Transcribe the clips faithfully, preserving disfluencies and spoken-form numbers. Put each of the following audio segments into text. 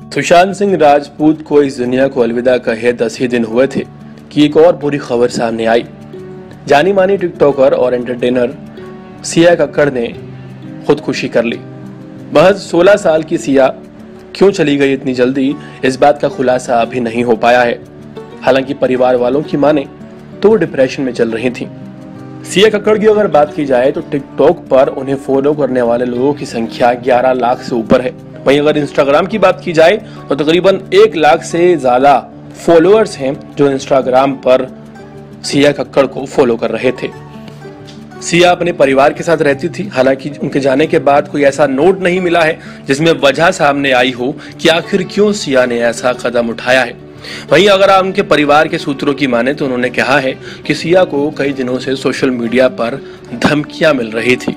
सुशांत सिंह राजपूत को इस दुनिया को अलविदा कहे दस ही दिन हुए थे कि एक और बुरी खबर सामने आई। जानी मानी टिकटॉकर और एंटरटेनर सिया कक्कड़ ने खुदकुशी कर ली। महज सोलह साल की सिया क्यों चली गई इतनी जल्दी, इस बात का खुलासा अभी नहीं हो पाया है। हालांकि परिवार वालों की माने तो वो डिप्रेशन में चल रही थी। सिया कक्कड़ की अगर बात की जाए तो टिकटॉक पर उन्हें फॉलो करने वाले लोगों की संख्या ग्यारह लाख से ऊपर है। वहीं अगर इंस्टाग्राम की बात की जाए तो तकरीबन एक लाख से ज्यादा फॉलोअर्स हैं जो इंस्टाग्राम पर सिया कक्कड़ को फॉलो कर रहे थे। सिया अपने परिवार के साथ रहती थी। हालांकि उनके जाने के बाद कोई ऐसा नोट नहीं मिला है जिसमें वजह सामने आई हो कि आखिर क्यों सिया ने ऐसा कदम उठाया है। वहीं अगर आप उनके परिवार के सूत्रों की माने तो उन्होंने कहा है कि सिया को कई दिनों से सोशल मीडिया पर धमकियां मिल रही थी।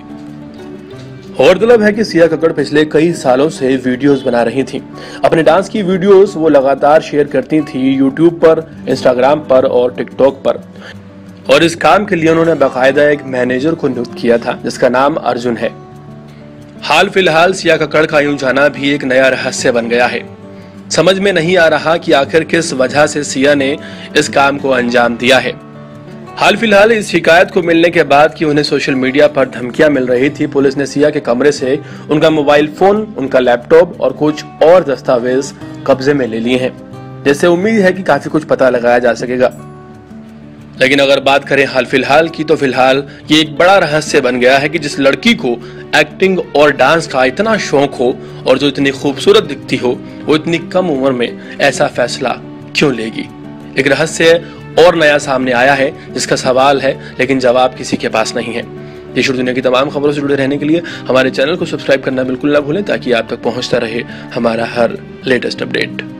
गौरतलब है कि सिया कक्कड़ पिछले कई सालों से वीडियोस बना रही थी। अपने डांस की वीडियोस वो लगातार शेयर करती थी यूट्यूब पर, इंस्टाग्राम पर और टिकटॉक पर। और इस काम के लिए उन्होंने बाकायदा एक मैनेजर को नियुक्त किया था जिसका नाम अर्जुन है। हाल फिलहाल सिया कक्कड़ का यूं जाना भी एक नया रहस्य बन गया है। समझ में नहीं आ रहा कि आखिर किस वजह से सिया ने इस काम को अंजाम दिया है। हाल फिलहाल इस शिकायत को मिलने के बाद कि उन्हें सोशल मीडिया पर धमकियां मिल रही थी, पुलिस ने सिया के कमरे से उनका मोबाइल फोन, उनका लैपटॉप और कुछ और दस्तावेज कब्जे में ले लिए हैं, जिससे उम्मीद है कि काफी कुछ पता लगाया जा सकेगा। लेकिन अगर बात करें हाल फिलहाल की तो फिलहाल ये एक बड़ा रहस्य बन गया है कि जिस लड़की को एक्टिंग और डांस का इतना शौक हो और जो इतनी खूबसूरत दिखती हो, वो इतनी कम उम्र में ऐसा फैसला क्यों लेगी। एक रहस्य और नया सामने आया है जिसका सवाल है लेकिन जवाब किसी के पास नहीं है। देश और दुनिया की तमाम खबरों से जुड़े रहने के लिए हमारे चैनल को सब्सक्राइब करना बिल्कुल ना भूलें ताकि आप तक पहुंचता रहे हमारा हर लेटेस्ट अपडेट।